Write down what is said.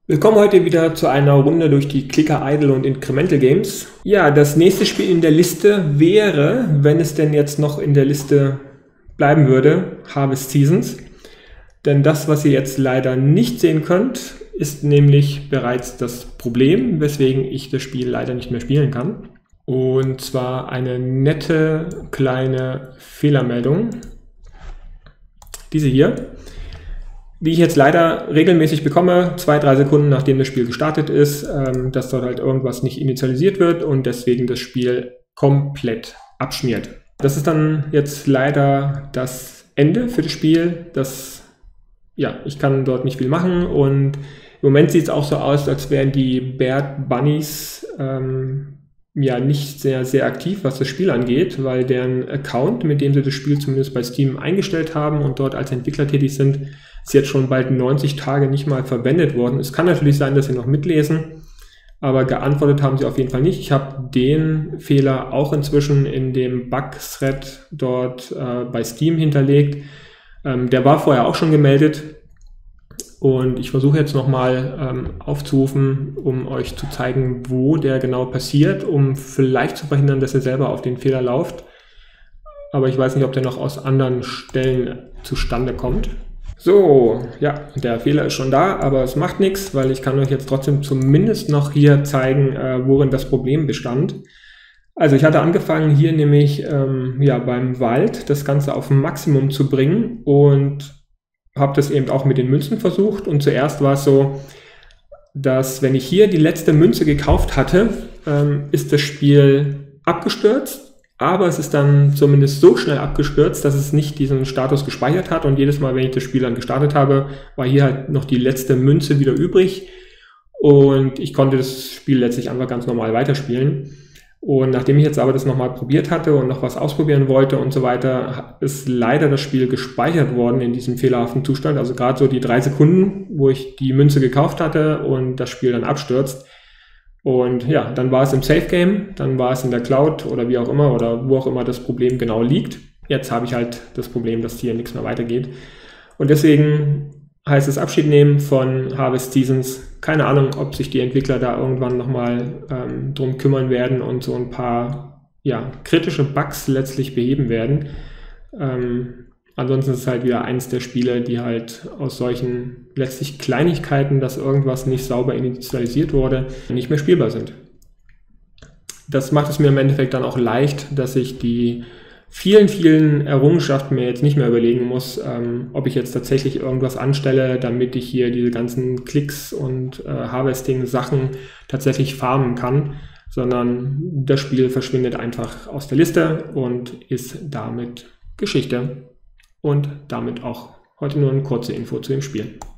Willkommen heute wieder zu einer Runde durch die Clicker Idle und Incremental Games. Ja, das nächste Spiel in der Liste wäre, wenn es denn jetzt noch in der Liste bleiben würde, Harvest Seasons. Denn das, was ihr jetzt leider nicht sehen könnt, ist nämlich bereits das Problem, weswegen ich das Spiel leider nicht mehr spielen kann. Und zwar eine nette kleine Fehlermeldung. Diese hier. Die ich jetzt leider regelmäßig bekomme, 2-3 Sekunden nachdem das Spiel gestartet ist, dass dort halt irgendwas nicht initialisiert wird und deswegen das Spiel komplett abschmiert. Das ist dann jetzt leider das Ende für das Spiel. Ich kann dort nicht viel machen und im Moment sieht es auch so aus, als wären die Beard Bunnies nicht sehr, sehr aktiv, was das Spiel angeht, weil deren Account, mit dem sie das Spiel zumindest bei Steam eingestellt haben und dort als Entwickler tätig sind, ist jetzt schon bald 90 Tage nicht mal verwendet worden. Es kann natürlich sein, dass sie noch mitlesen, aber geantwortet haben sie auf jeden Fall nicht. Ich habe den Fehler auch inzwischen in dem Bug-Thread dort bei Steam hinterlegt. Der war vorher auch schon gemeldet. Und ich versuche jetzt nochmal aufzurufen, um euch zu zeigen, wo der genau passiert, um vielleicht zu verhindern, dass ihr selber auf den Fehler lauft. Aber ich weiß nicht, ob der noch aus anderen Stellen zustande kommt. So, ja, der Fehler ist schon da, aber es macht nichts, weil ich kann euch jetzt trotzdem zumindest noch hier zeigen, worin das Problem bestand. Also ich hatte angefangen hier nämlich beim Wald das Ganze auf ein Maximum zu bringen und habe das eben auch mit den Münzen versucht. Und zuerst war es so, dass wenn ich hier die letzte Münze gekauft hatte, ist das Spiel abgestürzt. Aber es ist dann zumindest so schnell abgestürzt, dass es nicht diesen Status gespeichert hat. Und jedes Mal, wenn ich das Spiel dann gestartet habe, war hier halt noch die letzte Münze wieder übrig. Und ich konnte das Spiel letztlich einfach ganz normal weiterspielen. Und nachdem ich jetzt aber das nochmal probiert hatte und noch was ausprobieren wollte und so weiter, ist leider das Spiel gespeichert worden in diesem fehlerhaften Zustand. Also gerade so die 3 Sekunden, wo ich die Münze gekauft hatte und das Spiel dann abstürzt. Und ja, dann war es im Safe Game, dann war es in der Cloud oder wie auch immer oder wo auch immer das Problem genau liegt. Jetzt habe ich halt das Problem, dass hier nichts mehr weitergeht. Und deswegen heißt es Abschied nehmen von Harvest Seasons. Keine Ahnung, ob sich die Entwickler da irgendwann nochmal drum kümmern werden und so ein paar kritische Bugs letztlich beheben werden. Ansonsten ist es halt wieder eins der Spiele, die halt aus solchen letztlich Kleinigkeiten, dass irgendwas nicht sauber initialisiert wurde, nicht mehr spielbar sind. Das macht es mir im Endeffekt dann auch leicht, dass ich die vielen Errungenschaften mir jetzt nicht mehr überlegen muss, ob ich jetzt tatsächlich irgendwas anstelle, damit ich hier diese ganzen Klicks und Harvesting-Sachen tatsächlich farmen kann, sondern das Spiel verschwindet einfach aus der Liste und ist damit Geschichte. Und damit auch heute nur eine kurze Info zu dem Spiel.